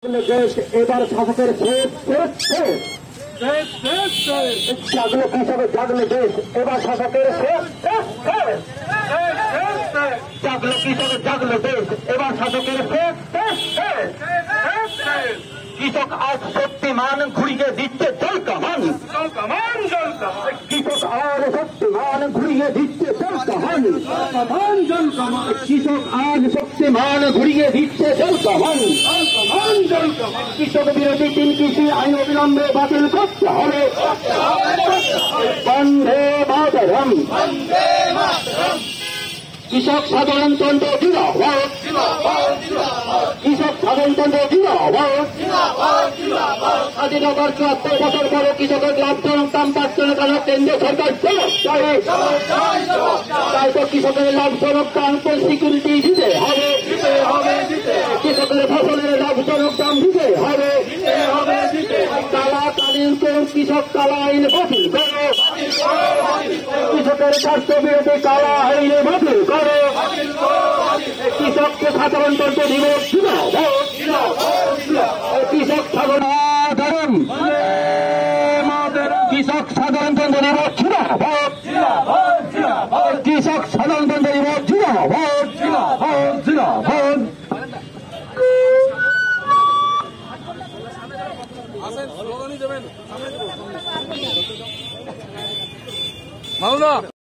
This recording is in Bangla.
দেশ এবার শাসকের জাগলো কৃষকের জাগলো দেশ এবার শাসকের জাগলো কৃষকের জাগলো দেশ এবার শাসকের কৃষক আজ শক্তিমান ঘুরিয়ে দিচ্ছে জল কামান কৃষক আর শক্তিমান ঘুরিয়ে দিচ্ছে জল কামান কৃষক আজ শক্তিমান ঘুরিয়ে দিচ্ছে জল কামান কৃষক বিরোধী তিন কৃষি আইন অবিলম্বে বাতিল করতে হবে বন্দে মাতরম কৃষক সাধারণতন্ত্র জিন্দাবাদ কৃষক সাধারণতন্ত্র জিন্দাবাদ স্বাধীনতার ৭৪ বছর পরে কৃষকের লাভজনক দাম পাচ্ছে না কেন কেন্দ্রীয় সরকার তাই তো কৃষকের লাভজনক দাম সিকিউরিটি দিতে হবে কৃষকের ফসলের লাভজনক দাম দিতে হবে কালাকালীন কোন কৃষক কালা আইন বাতিল করো কৃষকের স্বাস্থ্য বিরোধী কালা আইনে বাতিল করো কৃষককে সাধারণতন্ত্র দিবস কৃষক সাধারণ কৃষক সাধারণতন্ত্র দিবস কৃষক সাধারণতন্ত্র দিবস মাওলা